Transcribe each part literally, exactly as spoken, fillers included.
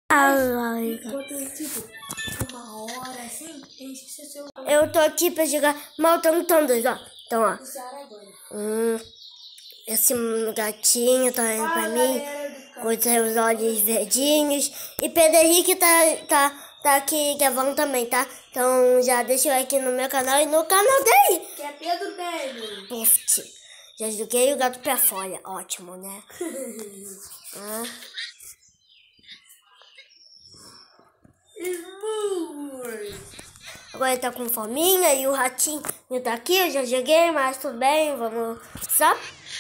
Ai, Enquanto, tipo, uma hora assim, enche seu celular. eu tô aqui pra jogar Maltão Tom dois, ó. Então, ó. Hum, esse gatinho tá indo pra mim. Com os seus olhos verdinhos. E Pedro Henrique tá, tá, tá aqui gravando também, tá? Então já deixa o like no meu canal e no canal dele. Que é Pedro Gamer. Puf, já joguei o gato pra fora. Ótimo, né? Ah. Agora ele tá com fominha e o ratinho tá aqui. Eu já joguei, mas tudo bem. Vamos só.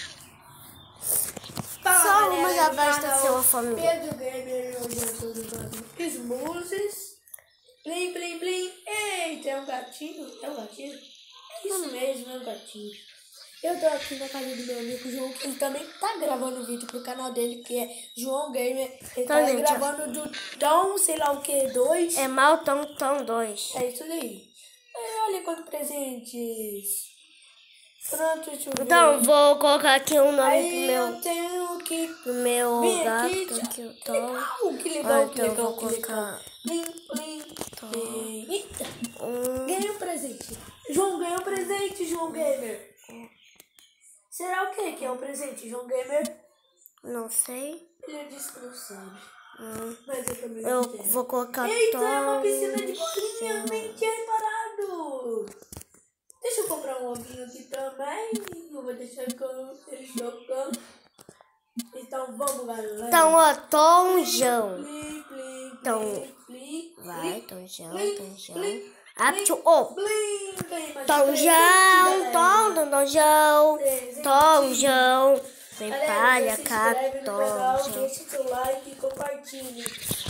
Fala, Só uma já galera, basta ser uma família. Pedro Gamer, hoje eu tô jogando Smoothies. Blim, blim, blim. Eita, é um gatinho? É um gatinho? É isso mesmo, é um gatinho. Eu tô aqui na casa do meu amigo João, que ele também tá gravando vídeo pro canal dele, que é João Gamer. Ele tá, tá gravando do Tom, sei lá o que, dois. É Maltão Tom dois. É isso daí. É, olha quantos presentes. Pronto, deixa eu ver. Então, vou colocar aqui um nome Aí pro meu, eu tenho que... pro meu Vem gato. aqui, Aqui eu tô. legal, que legal, Ah, que então legal, vou que colocar... legal. Plim, plim, plim. Eita, Um... ganhei um presente. João ganhou um presente, João Gamer. Será o que que é o presente, João Gamer? Não sei. Ele disse que não sabe. Hum. Mas eu também Eu não sei. vou colocar Eita, Tom... é uma piscina de bolinha, nem tinha reparado. Deixa eu comprar um ovinho aqui também. Eu vou deixar eles jogando. Então vamos, galera. Então, ó, Tomzão. Plim, plim, Então, plim, plim, vai, plim, Tomzão, plim, Tomzão. plim, Apto, ó. plim. Ganhei mais Tomzão, presente, Tom, galera. Tomzão, Presente. Tomzão. Vem Galera, palha, se inscreve no canal, Tomzão. deixa seu like e compartilhe.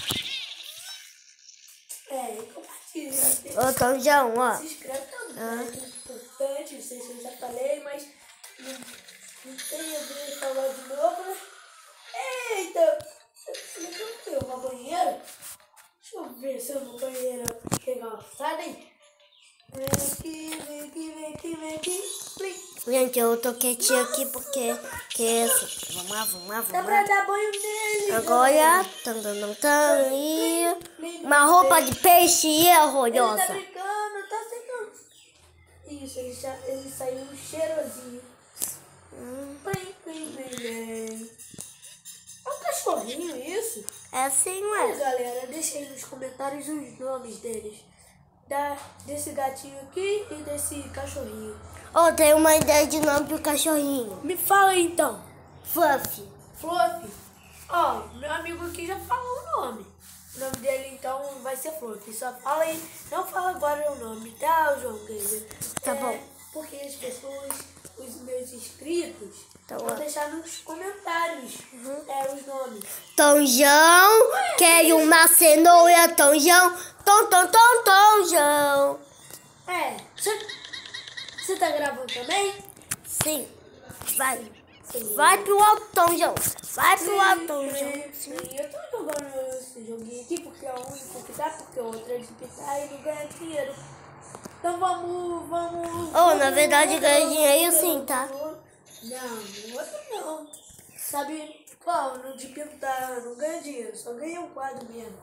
É, e compartilhe. Ô, Tomzão, ó. Se inscreve também, ah. É importante, não sei se eu já falei, mas não, não tem a ver falar de novo, né? Eita! Você não tem uma banheira? Deixa eu ver se é uma banheira legal. Sai daí! Vem aqui, vem aqui, vem aqui, vem aqui. Plim. Gente, eu tô quietinho aqui porque... Que esse... Vamos lá, vamos lá, Dá vamos pra lá. dar banho nele. Agora... Tan, tan, tan, tan, e... Uma roupa de peixe Ele tá horrorosa. brincando, tá secando. Isso, ele, já, ele saiu cheirosinho. Hum. Plim, plim, plim, plim. É um cachorrinho isso? É assim, Olha, ué. galera, deixa aí nos comentários os nomes deles. Da, desse gatinho aqui e desse cachorrinho. Ô, oh, tem uma ideia de nome pro cachorrinho. Me fala aí, então. Fluffy. Fluffy. Ó, oh, meu amigo aqui já falou o nome. O nome dele, então, vai ser Fluffy. Só fala aí. Não fala agora o nome, tá, João Gamer? Tá é, bom. Porque as pessoas, os meus inscritos, tá vão deixar nos comentários uhum. é, os nomes. Tomzão, quer uma cenoura, Tomzão. Tom, tom, tom, Tomzão. É, você tá gravando também? Sim, vai. Sim. Vai pro alto, Tomzão. Vai pro alto, Tomzão. Sim, eu tô jogando esse joguinho aqui porque é o único que dá, porque o outro é de pitar e não ganha dinheiro. Então vamos, vamos... Oh, na verdade ganha dinheiro sim, tá? Não, no outro não. Sabe qual? No de pintar não ganha dinheiro, só ganha um quadro mesmo.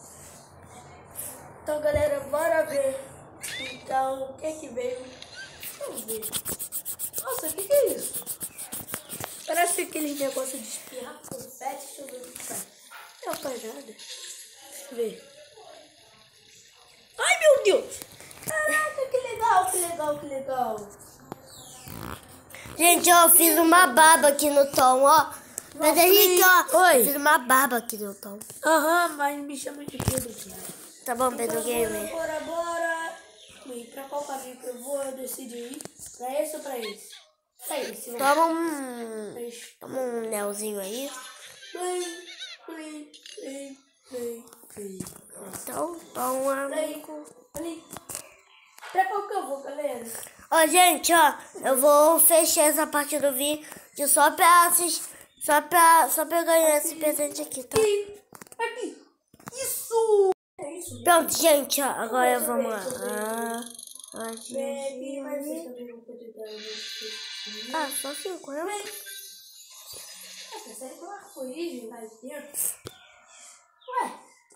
Então, galera, bora ver. Então, o que que veio? Vamos ver. Nossa, o que que é isso? Parece aquele negócio de espirrar confete. Deixa eu ver o que faz. Não faz nada. Deixa eu ver. Ai, meu Deus! Caraca, que legal, que legal, que legal. Gente, ó, eu fiz uma barba aqui no Tom, ó. Mas Henrique, ó. Oi. Eu fiz uma barba aqui no Tom. Aham, uhum, mas me chama de Pedro. Tá bom, Pedro Gamer. Bora, bora. E pra qual caminho que eu vou, eu decido ir. Pra esse ou pra esse? Pra esse, vai. Toma um... Toma um nelzinho aí. Plim, plim, plim, plim, plim. Então, toma. Amigo. Plim. Pra qual que eu vou, galera? Ó, gente, ó. Eu vou fechar essa parte do vídeo só pra assistir. Só pra, só pra ganhar aqui. Esse presente aqui, tá? Aqui. Aqui. Isso. É isso. Pronto, gente, ó. Agora vamos lá. Ah, ah, gente. Ah, só cinquenta. Essa série com arco-íris mais dentro. Ué.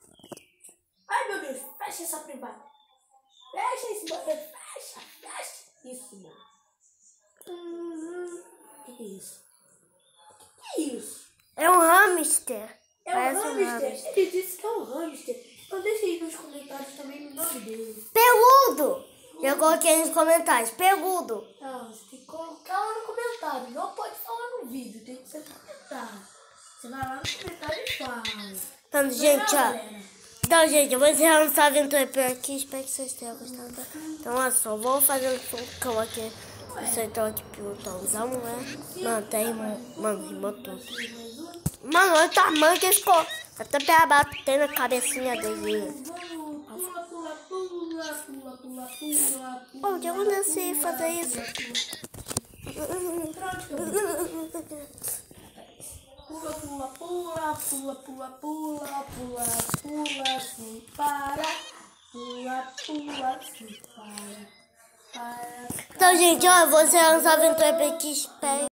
hamster. Ele disse que é um hamster. Então deixa aí nos comentários também o nome dele. Peludo! Já coloquei nos comentários. Peludo. Não, você tem que colocar lá no comentário. Não pode falar no vídeo, tem que ser no comentário. Você vai lá no comentário e fala. Então, gente, ó. Então, gente, eu vou encerrar essa aventura por aqui. Espero que vocês tenham gostado. Então, olha só, vou fazer um som aqui. Vocês estão aqui pilotãozão, né? Mano, tem, mano, rimou tudo. Mano, olha o tamanho que ficou. Até pra bater na cabecinha dele. Onde eu nasci fazer isso? Pula, pula, pula, pula, pula, pula, pula, pula, sem parar. Pula, pula, sem parar. Para. Então, gente, ó, eu vou encerrar essa aventura por aqui. Espero.